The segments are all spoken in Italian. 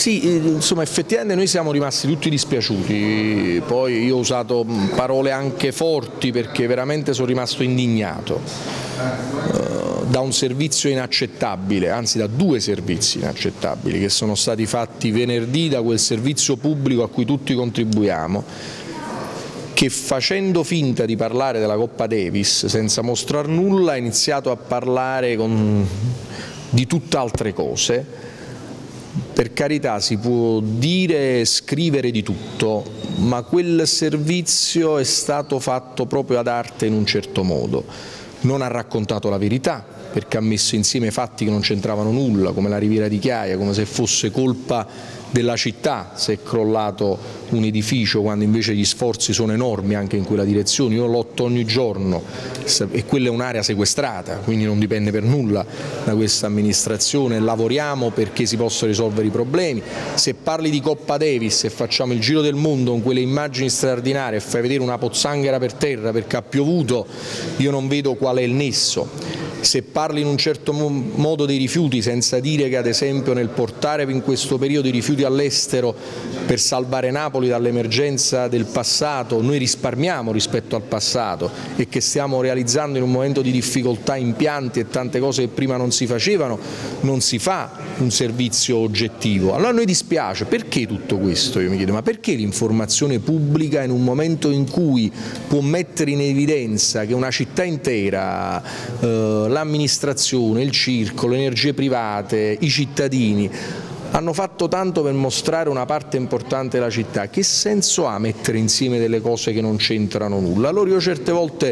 Sì, insomma effettivamente noi siamo rimasti tutti dispiaciuti, poi io ho usato parole anche forti perché veramente sono rimasto indignato da un servizio inaccettabile, anzi da due servizi inaccettabili che sono stati fatti venerdì da quel servizio pubblico a cui tutti contribuiamo, che facendo finta di parlare della Coppa Davis senza mostrar nulla ha iniziato a parlare di tutt'altre cose. Per carità, si può dire e scrivere di tutto, ma quel servizio è stato fatto proprio ad arte in un certo modo. Non ha raccontato la verità, perché ha messo insieme fatti che non c'entravano nulla, come la Riviera di Chiaia, come se fosse colpa della città se è crollato un edificio, quando invece gli sforzi sono enormi anche in quella direzione. Io lotto ogni giorno e quella è un'area sequestrata, quindi non dipende per nulla da questa amministrazione, lavoriamo perché si possano risolvere i problemi. Se parli di Coppa Davis e facciamo il giro del mondo con quelle immagini straordinarie e fai vedere una pozzanghera per terra perché ha piovuto, io non vedo qual è il nesso. Se parli in un certo modo dei rifiuti senza dire che ad esempio nel portare in questo periodo i rifiuti all'estero per salvare Napoli dall'emergenza del passato noi risparmiamo rispetto al passato e che stiamo realizzando in un momento di difficoltà impianti e tante cose che prima non si facevano, non si fa un servizio oggettivo. Allora a noi dispiace, perché tutto questo? Io mi chiedo, ma perché l'informazione pubblica in un momento in cui può mettere in evidenza che una città intera, l'amministrazione, il circolo, le energie private, i cittadini hanno fatto tanto per mostrare una parte importante della città, che senso ha mettere insieme delle cose che non c'entrano nulla? Allora io certe volte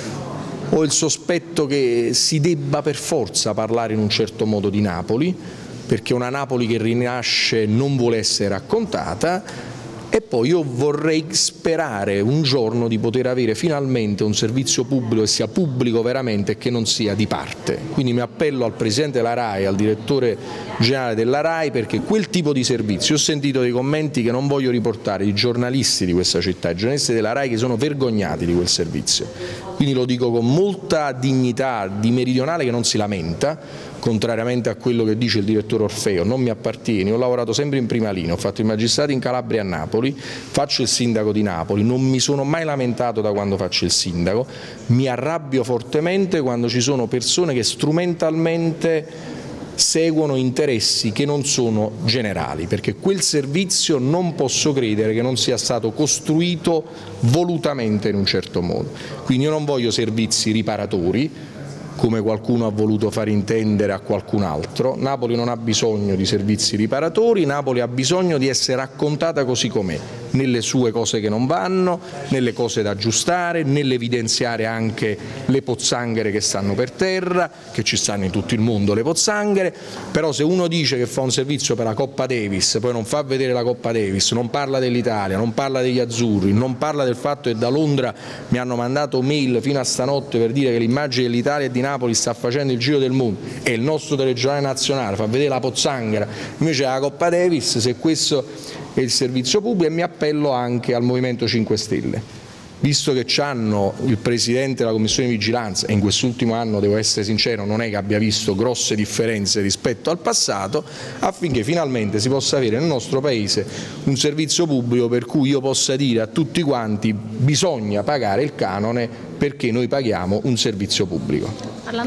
ho il sospetto che si debba per forza parlare in un certo modo di Napoli, perché una Napoli che rinasce non vuole essere raccontata. E poi io vorrei sperare un giorno di poter avere finalmente un servizio pubblico che sia pubblico veramente e che non sia di parte. Quindi mi appello al Presidente della RAI, al Direttore Generale della RAI, perché quel tipo di servizio, ho sentito dei commenti che non voglio riportare, di giornalisti di questa città, i giornalisti della RAI che sono vergognati di quel servizio. Quindi lo dico con molta dignità di meridionale che non si lamenta, contrariamente a quello che dice il direttore Orfeo, non mi appartiene, ho lavorato sempre in prima linea, ho fatto il magistrato in Calabria e a Napoli, faccio il sindaco di Napoli, non mi sono mai lamentato da quando faccio il sindaco, mi arrabbio fortemente quando ci sono persone che strumentalmente seguono interessi che non sono generali, perché quel servizio non posso credere che non sia stato costruito volutamente in un certo modo. Quindi io non voglio servizi riparatori, come qualcuno ha voluto far intendere a qualcun altro. Napoli non ha bisogno di servizi riparatori, Napoli ha bisogno di essere raccontata così com'è, nelle sue cose che non vanno, nelle cose da aggiustare, nell'evidenziare anche le pozzanghere che stanno per terra, che ci stanno in tutto il mondo le pozzanghere, però se uno dice che fa un servizio per la Coppa Davis, poi non fa vedere la Coppa Davis, non parla dell'Italia, non parla degli azzurri, non parla del fatto che da Londra mi hanno mandato mail fino a stanotte per dire che l'immagine dell'Italia e di Napoli sta facendo il giro del mondo e il nostro telegiornale nazionale fa vedere la pozzanghera, invece la Coppa Davis, se questo è il servizio pubblico. E mi appello anche al Movimento 5 Stelle, visto che c'hanno il Presidente della Commissione di Vigilanza, e in quest'ultimo anno, devo essere sincero, non è che abbia visto grosse differenze rispetto al passato, affinché finalmente si possa avere nel nostro Paese un servizio pubblico per cui io possa dire a tutti quanti bisogna pagare il canone perché noi paghiamo un servizio pubblico.